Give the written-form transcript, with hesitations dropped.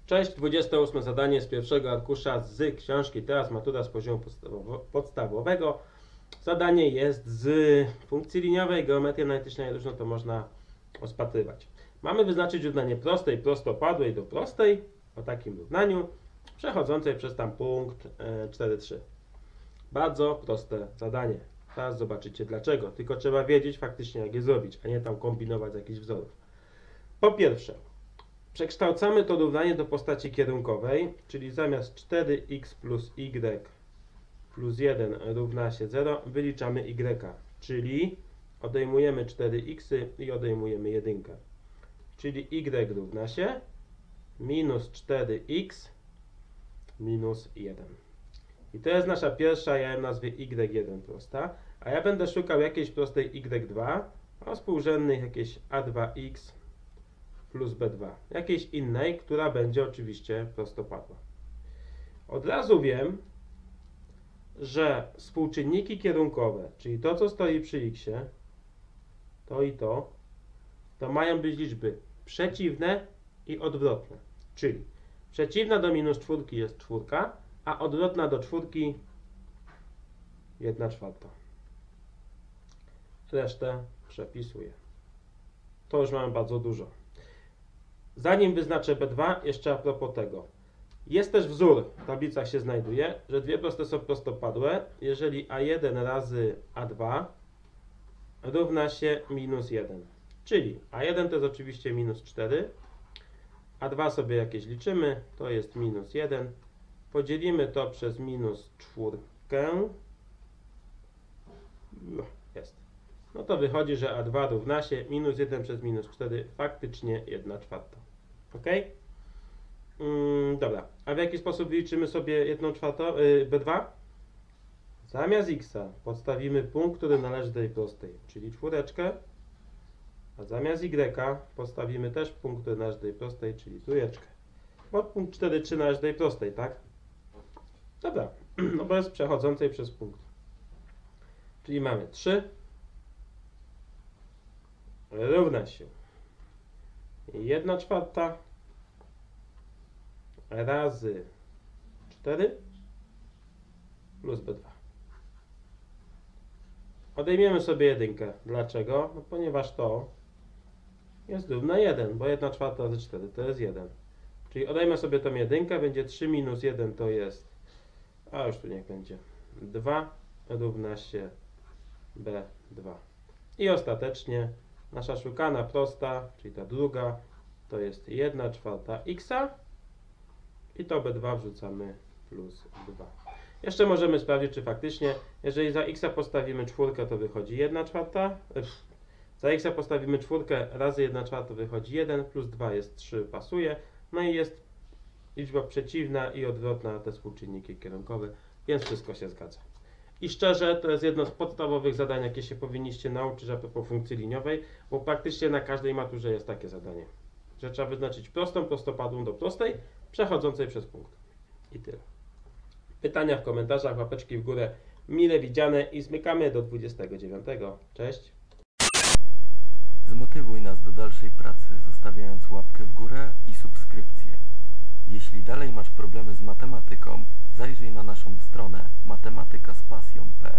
Cześć, 28 zadanie z pierwszego arkusza z książki Teraz matura z poziomu podstawowego. Zadanie jest z funkcji liniowej, geometrii analitycznej, różno to można rozpatrywać. Mamy wyznaczyć równanie prostej, prostopadłej do prostej, o takim równaniu, przechodzącej przez tam punkt 4,3. Bardzo proste zadanie. Teraz zobaczycie dlaczego, tylko trzeba wiedzieć faktycznie jak je zrobić, a nie tam kombinować z jakichś wzorów. Po pierwsze, przekształcamy to równanie do postaci kierunkowej, czyli zamiast 4x plus y plus 1 równa się 0, wyliczamy y, czyli odejmujemy 4x i odejmujemy 1. Czyli y równa się minus 4x minus 1. I to jest nasza pierwsza, ja ją nazwie y1 prosta, a ja będę szukał jakiejś prostej y2, a współrzędnych jakieś a2x plus b2. Jakiejś innej, która będzie oczywiście prostopadła. Od razu wiem, że współczynniki kierunkowe, czyli to, co stoi przy x, to i to mają być liczby przeciwne i odwrotne. Czyli przeciwna do minus 4 jest 4, a odwrotna do 4 1/4. Resztę przepisuję. To już mamy bardzo dużo. Zanim wyznaczę B2, jeszcze a propos tego. Jest też wzór, w tablicach się znajduje, że dwie proste są prostopadłe, jeżeli A1 razy A2 równa się minus 1. Czyli A1 to jest oczywiście minus 4, A2 sobie jakieś liczymy, to jest minus 1. Podzielimy to przez minus 4. Jest. No to wychodzi, że A2 równa się minus 1 przez minus 4, faktycznie 1/4. Ok? Dobra. A w jaki sposób liczymy sobie 1/4 B2? Zamiast x podstawimy punkt, który należy do tej prostej, czyli 4, a zamiast y podstawimy też punkt, który należy do tej prostej, czyli 3. Bo punkt 4,3 należy do tej prostej, tak? Dobra. No bo jest przechodzącej przez punkt. Czyli mamy 3 równa się 1/4 razy 4 plus b2. Odejmiemy sobie 1. Dlaczego? No ponieważ to jest równe 1, bo 1/4 razy 4 to jest 1. Czyli odejmę sobie tą 1, będzie 3 minus 1 to jest, a już tu niech będzie 2 równa się b2. I ostatecznie nasza szukana prosta, czyli ta druga, to jest 1/4 x i to b2 wrzucamy plus 2. Jeszcze możemy sprawdzić, czy faktycznie, jeżeli za x postawimy 4, to wychodzi 1/4. Za x postawimy 4 razy 1/4 wychodzi 1, plus 2 jest 3, pasuje. No i jest liczba przeciwna i odwrotna na te współczynniki kierunkowe, więc wszystko się zgadza. I szczerze, to jest jedno z podstawowych zadań, jakie się powinniście nauczyć a propos funkcji liniowej, bo praktycznie na każdej maturze jest takie zadanie, że trzeba wyznaczyć prostą, prostopadłą do prostej, przechodzącej przez punkt. I tyle. Pytania w komentarzach, łapeczki w górę, mile widziane i zmykamy do 29. Cześć! Zmotywuj nas do dalszej pracy, zostawiając łapkę w górę i subskrypcję. Jeśli dalej masz problemy z matematyką, zajrzyj na naszą stronę matematykaspasją.pl